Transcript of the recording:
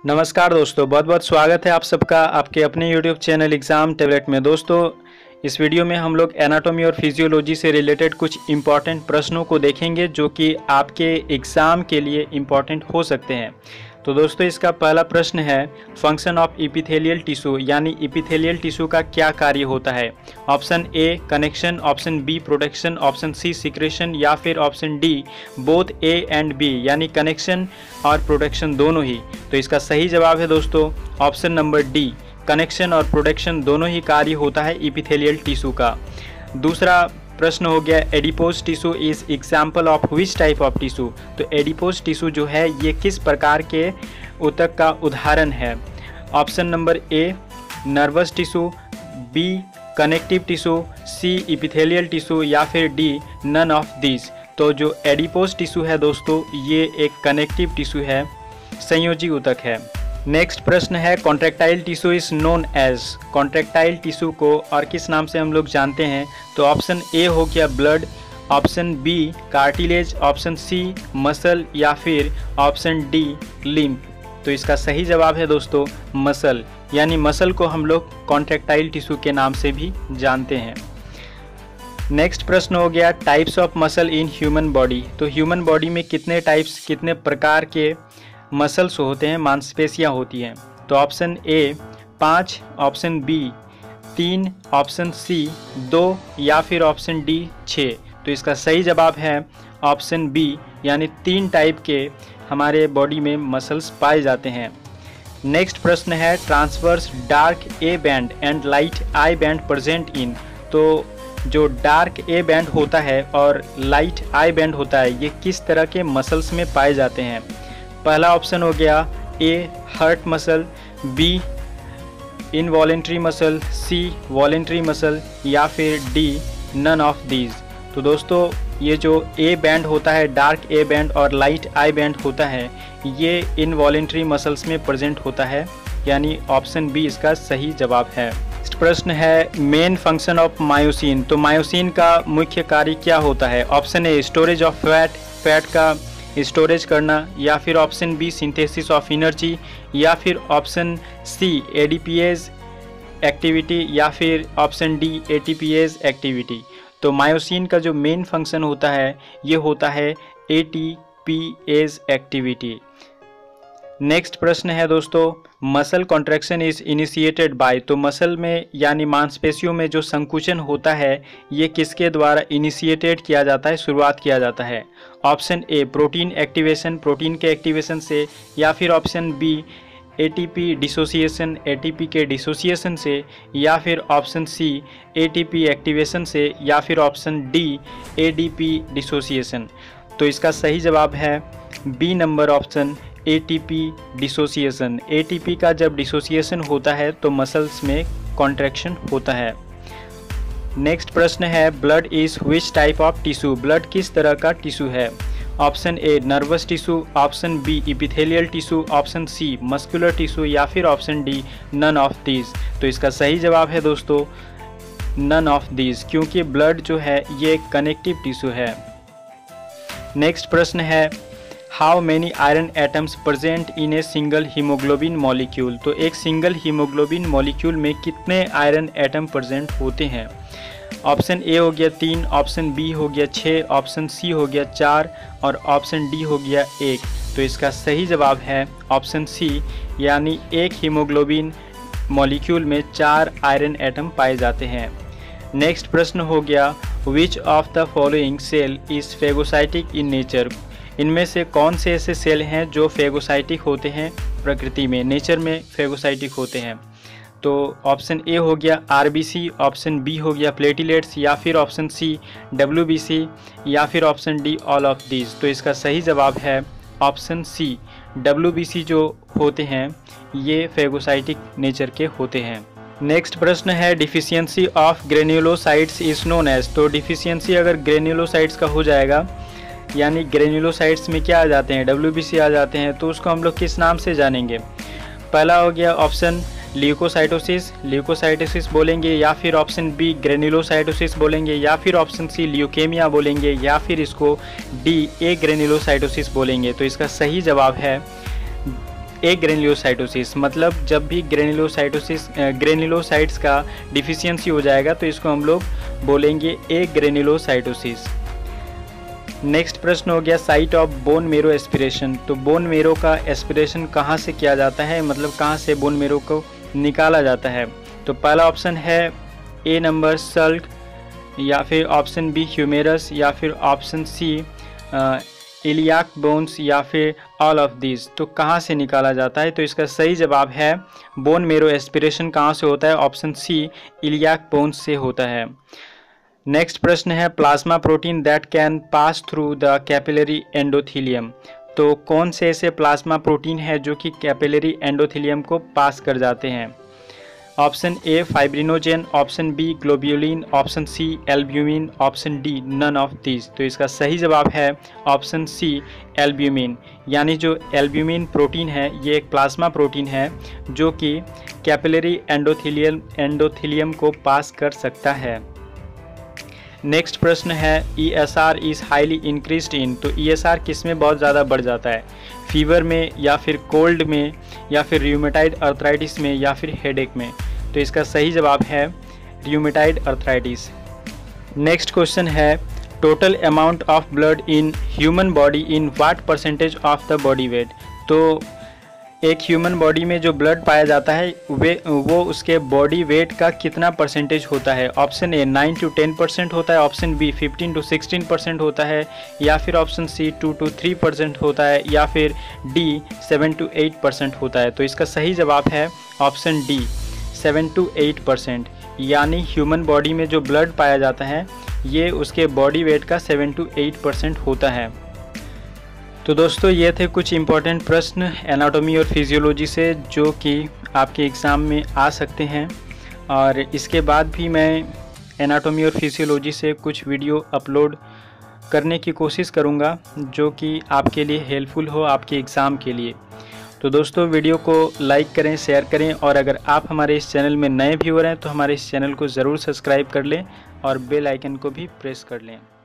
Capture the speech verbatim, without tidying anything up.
नमस्कार दोस्तों, बहुत बहुत स्वागत है आप सबका आपके अपने यूट्यूब चैनल एग्ज़ाम टैबलेट में। दोस्तों, इस वीडियो में हम लोग एनाटॉमी और फिजियोलॉजी से रिलेटेड कुछ इम्पॉर्टेंट प्रश्नों को देखेंगे जो कि आपके एग्ज़ाम के लिए इम्पॉर्टेंट हो सकते हैं। तो दोस्तों, इसका पहला प्रश्न है, फंक्शन ऑफ इपिथेलियल टिश्यू यानी इपिथेलियल टिश्यू का क्या कार्य होता है? Option A connection, option B protection, option C secretion या फिर option D both A and B यानी कनेक्शन और प्रोटेक्शन दोनों ही। तो इसका सही जवाब है दोस्तों ऑप्शन नंबर डी, कनेक्शन और प्रोटेक्शन दोनों ही कार्य होता है इपिथेलियल टिश्यू का। दूसरा प्रश्न हो गया, adipose tissue is example of which type of tissue? तो एडिपोज टिश्यू जो है ये किस प्रकार के ऊतक का उदाहरण है? Option number A nervous tissue, B connective tissue, C epithelial tissue या फिर डी नन ऑफ दिस। तो जो एडिपोज टिश्यू है दोस्तों ये एक कनेक्टिव टिश्यू है, संयोजी ऊतक है। नेक्स्ट प्रश्न है, contractile tissue is known as? Contractile tissue को और किस नाम से हम लोग जानते हैं? तो ऑप्शन ए हो गया blood, option B cartilage, option C muscle या फिर ऑप्शन डी लिम्फ। तो इसका सही जवाब है दोस्तों मसल, यानी मसल को हम लोग कॉन्ट्रैक्टाइल टिश्यू के नाम से भी जानते हैं। नेक्स्ट प्रश्न हो गया, types of muscle in human body? तो ह्यूमन बॉडी में कितने टाइप्स कितने प्रकार के मसल्स होते हैं, मांसपेशियां होती हैं? तो ऑप्शन ए पाँच, ऑप्शन बी तीन, ऑप्शन सी दो या फिर ऑप्शन डी छः। तो इसका सही जवाब है ऑप्शन बी, यानी तीन टाइप के हमारे बॉडी में मसल्स पाए जाते हैं। नेक्स्ट प्रश्न है, transverse dark A band and light I band present in? तो जो डार्क ए बैंड होता है और लाइट आई बैंड होता है ये किस तरह के मसल्स में पाए जाते हैं? पहला ऑप्शन हो गया A heart muscle, B involuntary muscle, C voluntary muscle या फिर डी नन ऑफ दीज। तो दोस्तों ये जो ए बैंड होता है, डार्क ए बैंड और लाइट आई बैंड होता है, ये इनवॉलेंट्री मसल्स में प्रेजेंट होता है, यानी ऑप्शन बी इसका सही जवाब है। नेक्स्ट प्रश्न है, मेन फंक्शन ऑफ मायोसिन? तो मायोसिन का मुख्य कार्य क्या होता है? Option A storage of fat, fat का स्टोरेज करना, या फिर option B synthesis of energy या फिर ऑप्शन सी एडीपीएज एक्टिविटी या फिर ऑप्शन डी एटीपीएज एक्टिविटी। तो मायोसिन का जो मेन फंक्शन होता है ये होता है एटीपीएज एक्टिविटी। नेक्स्ट प्रश्न है दोस्तों, muscle contraction is initiated by? तो मसल में यानी मांसपेशियों में जो संकुचन होता है ये किसके द्वारा इनिशिएटेड किया जाता है, शुरुआत किया जाता है? Option A protein activation, protein के एक्टिवेशन से, या फिर option B ATP dissociation, ATP के डिसोसिएशन से, या फिर ऑप्शन सी एटीपी एक्टिवेशन से, या फिर ऑप्शन डी एडीपी डिसोसिएशन। तो इसका सही जवाब है B number option ATP dissociation. ATP का जब डिसोसिएशन होता है तो मसल्स में कॉन्ट्रैक्शन होता है। नेक्स्ट प्रश्न है, blood is which type of tissue? Blood किस तरह का टिश्यू है? Option A nervous tissue, option B epithelial tissue, option C muscular tissue या फिर option D none of these. तो इसका सही जवाब है दोस्तों नन ऑफ दीज, क्योंकि ब्लड जो है ये एक कनेक्टिव टिश्यू है। नेक्स्ट प्रश्न है, how many iron atoms present in a single haemoglobin molecule? तो एक सिंगल हीमोग्लोबिन मॉलिक्यूल में कितने आयरन एटम प्रेजेंट होते हैं? ऑप्शन ए हो गया तीन, ऑप्शन बी हो गया छः, ऑप्शन सी हो गया चार और ऑप्शन डी हो गया एक। तो इसका सही जवाब है ऑप्शन सी, यानी एक हीमोग्लोबिन मॉलिक्यूल में चार आयरन एटम पाए जाते हैं। नेक्स्ट प्रश्न हो गया, which of the following cell is phagocytic in nature? इनमें से कौन से ऐसे सेल हैं जो फेगोसाइटिक होते हैं प्रकृति में, नेचर में फेगोसाइटिक होते हैं? तो ऑप्शन ए हो गया आरबीसी, ऑप्शन बी हो गया प्लेटिलेट्स या फिर ऑप्शन सी डब्ल्यूबीसी या फिर option D all of these. तो इसका सही जवाब है ऑप्शन सी, डब्ल्यूबीसी जो होते हैं ये फेगोसाइटिक नेचर के होते हैं। नेक्स्ट प्रश्न है, deficiency of granulocytes is known as? तो डिफिशियंसी अगर ग्रेन्युलोसाइट्स का हो जाएगा, यानी ग्रेन्युलोसाइट्स में क्या आ जाते हैं, डब्ल्यूबीसी आ जाते हैं, तो उसको हम लोग किस नाम से जानेंगे? पहला हो गया ऑप्शन ल्यूकोसाइटोसिस, ल्यूकोसाइटोसिस बोलेंगे, या फिर ऑप्शन बी ग्रेन्युलोसाइटोसिस बोलेंगे, या फिर ऑप्शन सी ल्यूकेमिया बोलेंगे, या फिर इसको डी ए ग्रेन्युलोसाइटोसिस बोलेंगे। तो इसका सही जवाब है ए ग्रेन्युलोसाइटोसिस, मतलब जब भी ग्रेन्युलोसाइटोसिस ग्रेन्युलोसाइट्स का डिफिशियंसी हो जाएगा तो इसको हम लोग बोलेंगे ए ग्रेन्युलोसाइटोसिस। नेक्स्ट प्रश्न हो गया site of bone marrow aspiration. तो बोन मेरो का एस्पिरेशन कहाँ से किया जाता है, मतलब कहाँ से बोन मेरो को निकाला जाता है। तो पहला ऑप्शन है ए नंबर सल्क, या फिर ऑप्शन बी ह्यूमेरस, या फिर ऑप्शन सी इलियाक बोन्स, या फिर ऑल ऑफ दिस। तो कहाँ से निकाला जाता है, तो इसका सही जवाब है बोन मेरो एस्पिरेशन कहाँ से होता है, ऑप्शन सी इलियाक बोन्स से होता है। नेक्स्ट प्रश्न है plasma protein that can pass through the capillary endothelium. तो कौन से ऐसे प्लाज्मा प्रोटीन है जो कि कैपिलरी एंडोथीलियम को पास कर जाते हैं। Option A fibrinogen, option B globulin, option C albumin, option D none of this. तो इसका सही जवाब है ऑप्शन सी एल्ब्यूमिन, यानी जो एल्ब्यूमिन प्रोटीन है ये एक प्लाज्मा प्रोटीन है जो कि कैपिलरी एंडोथीलियम एंडोथीलियम को पास कर सकता है। नेक्स्ट प्रश्न है E S R is highly increased in. तो ई एस आर किस में बहुत ज़्यादा बढ़ जाता है, फीवर में, या फिर कोल्ड में, या फिर र्यूमेटाइड अर्थराइटिस में, या फिर हेडेक में। तो इसका सही जवाब है र्यूमेटाइड अर्थराइटिस। नेक्स्ट क्वेश्चन है total amount of blood in human body in what percentage of the body weight. तो एक ह्यूमन बॉडी में जो ब्लड पाया जाता है वे वो उसके बॉडी वेट का कितना परसेंटेज होता है। Option A nine to ten percent होता है, option B fifteen to sixteen percent होता है, या फिर option C two to three percent होता है, या फिर D seven to eight percent होता है। तो इसका सही जवाब है option D seven to eight percent, यानी ह्यूमन बॉडी में जो ब्लड पाया जाता है ये उसके बॉडी वेट का सेवन टू एट परसेंट होता है। तो दोस्तों ये थे कुछ इम्पॉर्टेंट प्रश्न एनाटॉमी और फिजियोलॉजी से जो कि आपके एग्ज़ाम में आ सकते हैं, और इसके बाद भी मैं एनाटॉमी और फिजियोलॉजी से कुछ वीडियो अपलोड करने की कोशिश करूंगा जो कि आपके लिए हेल्पफुल हो आपके एग्ज़ाम के लिए। तो दोस्तों वीडियो को लाइक करें, शेयर करें, और अगर आप हमारे इस चैनल में नए व्यूअर हैं तो हमारे इस चैनल को ज़रूर सब्सक्राइब कर लें और बेल आइकन को भी प्रेस कर लें।